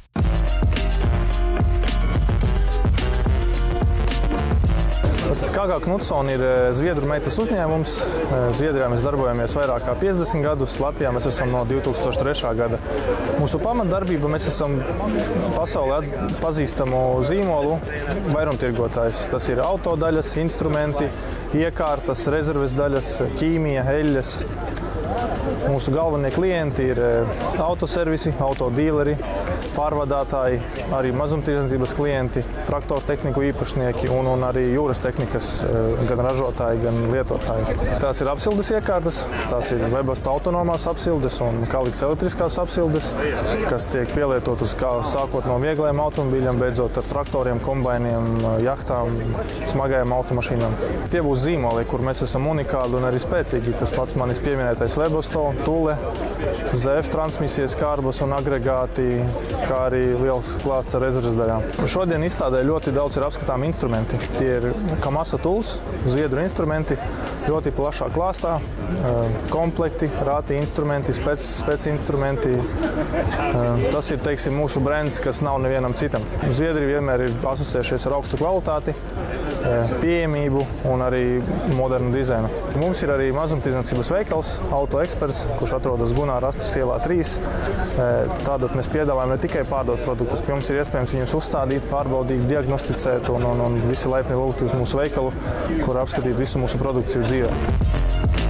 KG Knutsoni ir Zviedru meitas uzņēmums. Zviedrijā mēs darbojamies vairāk kā 50 gadus, Latvijā mēs esam no 2003. gada. Mūsu pamatdarbība mēs esam pasaulē pazīstamu zīmolu vairumtirgotājs. Tas ir autodaļas, instrumenti, iekārtas, rezerves daļas, ķīmija, eļļas. Mūsu galvenie klienti ir autoservisi, autodīleri, pārvadātāji, arī mazumtirdzniecības klienti, traktoru tehniku īpašnieki un arī jūras tehnikas gan ražotāji, gan lietotāji. Tās ir apsildes iekārtas, tās ir Webasto autonomās apsildes un Kalix elektriskās apsildes, kas tiek pielietotas sākot no vieglajiem automobīļiem, beidzot ar traktoriem, kombainiem, jahtām, smagajām automašīnām. Tie būs zīmoli, kur mēs esam unikāli un arī spēcīgi. Tas pats manis pieminētais Webasto, Tule, ZF transmisijas kārbas un agregāti, kā arī liels klāsts ar rezerves daļām. Šodien izstādē ļoti daudz ir apskatām instrumenti. Tie ir Kamasa Tools, Zviedru instrumenti, ļoti plašā klāstā, komplekti, rāti instrumenti, spec instrumenti. Tas ir, teiksim, mūsu brands, kas nav nevienam citam. Zviedri vienmēr ir asociējušies ar augstu kvalitāti, pieejamību un arī modernu dizainu. Mums ir arī mazumtirdzniecības veikals, Auto Eksperts, kurš atrodas Gunāra Astras ielā 3. Tātad mēs piedāvājam ne tikai pārdot produktus, pie mums ir iespējams viņus uzstādīt, pārbaudīt, diagnosticēt un visi laipni lūgti uz mūsu veikalu, kur apskatīt visu mūsu produkciju dzīvē.